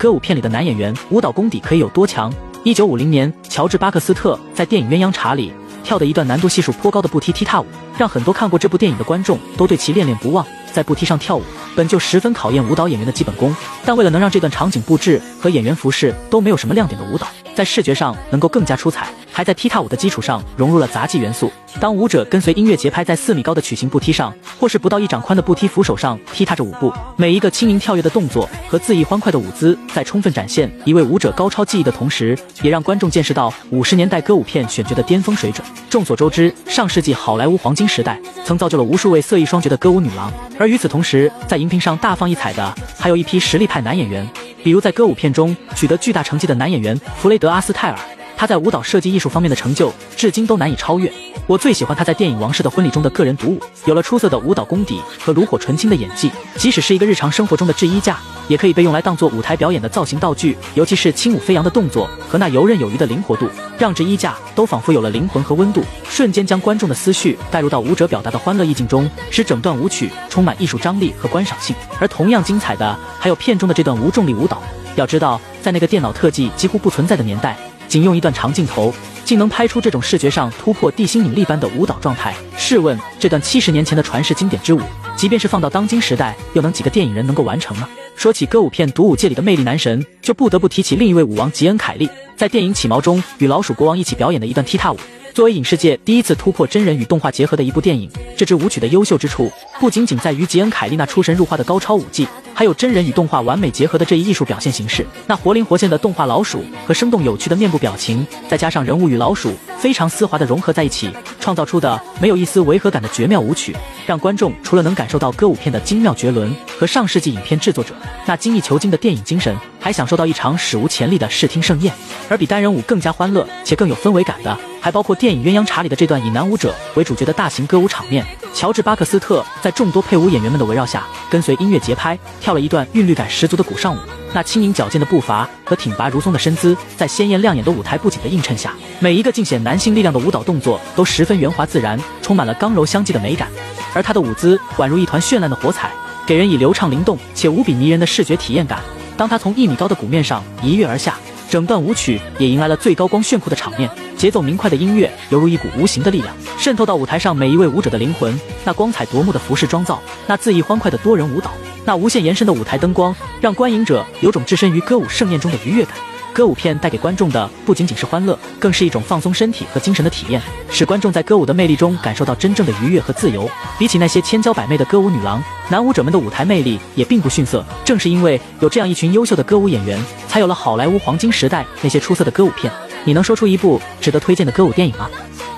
歌舞片里的男演员舞蹈功底可以有多强。1950年，乔治·巴克斯特在电影《鸳鸯茶》里跳的一段难度系数颇高的步踢踢踏舞，让很多看过这部电影的观众都对其恋恋不忘。在步踢上跳舞本就十分考验舞蹈演员的基本功，但为了能让这段场景布置和演员服饰都没有什么亮点的舞蹈在视觉上能够更加出彩，还在踢踏舞的基础上融入了杂技元素。当舞者跟随音乐节拍在4米高的曲形步踢上，或是不到1掌宽的步踢扶手上踢踏着舞步，每一个轻盈跳跃的动作和恣意欢快的舞姿，在充分展现一位舞者高超技艺的同时，也让观众见识到50年代歌舞片选角的巅峰水准。众所周知，上世纪好莱坞黄金时代曾造就了无数位色艺双绝的歌舞女郎，而与此同时，在荧屏上大放异彩的还有一批实力派男演员，比如在歌舞片中取得巨大成绩的男演员弗雷德·阿斯泰尔，他在舞蹈设计艺术方面的成就至今都难以超越。我最喜欢他在电影《王室的婚礼》中的个人独舞，有了出色的舞蹈功底和炉火纯青的演技，即使是一个日常生活中的制衣架，也可以被用来当做舞台表演的造型道具，尤其是轻舞飞扬的动作和那游刃有余的灵活度，让制衣架都仿佛有了灵魂和温度，瞬间将观众的思绪带入到舞者表达的欢乐意境中，使整段舞曲充满艺术张力和观赏性。而同样精彩的还有片中的这段无重力舞蹈。要知道，在那个电脑特技几乎不存在的年代，仅用一段长镜头竟能拍出这种视觉上突破地心引力般的舞蹈状态，试问这段70年前的传世经典之舞，即便是放到当今时代，又能几个电影人能够完成呢？说起歌舞片独舞界里的魅力男神，就不得不提起另一位舞王吉恩·凯利，在电影《起毛》中与老鼠国王一起表演的一段踢踏舞。作为影视界第一次突破真人与动画结合的一部电影，这支舞曲的优秀之处不仅仅在于吉恩·凯利那出神入化的高超舞技，还有真人与动画完美结合的这一艺术表现形式。那活灵活现的动画老鼠和生动有趣的面部表情，再加上人物与老鼠非常丝滑的融合在一起，创造出的没有一丝违和感的绝妙舞曲，让观众除了能感受到歌舞片的精妙绝伦和上世纪影片制作者那精益求精的电影精神，还享受到一场史无前例的视听盛宴。而比单人舞更加欢乐且更有氛围感的，还包括电影《鸳鸯茶》里的这段以男舞者为主角的大型歌舞场面。乔治·巴克斯特在众多配舞演员们的围绕下，跟随音乐节拍跳了一段韵律感十足的鼓上舞，那轻盈矫健的步伐和挺拔如松的身姿，在鲜艳亮眼的舞台布景的映衬下，每一个尽显男性力量的舞蹈动作都十分圆滑自然，充满了刚柔相济的美感。而他的舞姿宛如一团绚烂的火彩，给人以流畅灵动且无比迷人的视觉体验感。当他从1米高的鼓面上一跃而下，整段舞曲也迎来了最高光炫酷的场面，节奏明快的音乐犹如一股无形的力量，渗透到舞台上每一位舞者的灵魂。那光彩夺目的服饰妆造，那恣意欢快的多人舞蹈，那无限延伸的舞台灯光，让观影者有种置身于歌舞盛宴中的愉悦感。歌舞片带给观众的不仅仅是欢乐，更是一种放松身体和精神的体验，使观众在歌舞的魅力中感受到真正的愉悦和自由。比起那些千娇百媚的歌舞女郎，男舞者们的舞台魅力也并不逊色。正是因为有这样一群优秀的歌舞演员，才有了好莱坞黄金时代那些出色的歌舞片。你能说出一部值得推荐的歌舞电影吗？